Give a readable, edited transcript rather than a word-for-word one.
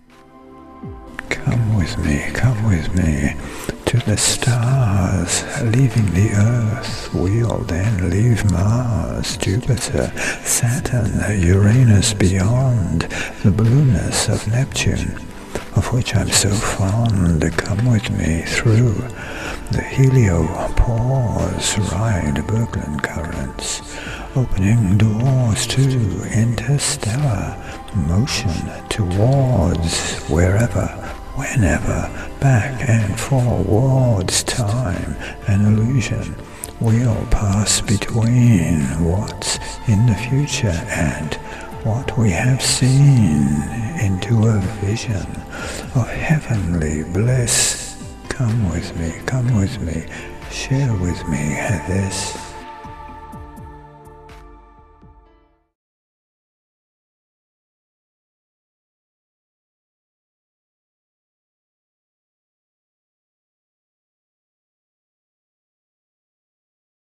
Come with me to the stars. Leaving the Earth, we'll then leave Mars, Jupiter, Saturn, Uranus beyond, the blueness of Neptune, of which I'm so fond. Come with me through the heliopause, ride Berglund currents, opening doors to interstellar motion towards wherever, whenever, back and forwards, time, an illusion. We'll pass between what's in the future and what we have seen into a vision of heavenly bliss. Come with me, share with me this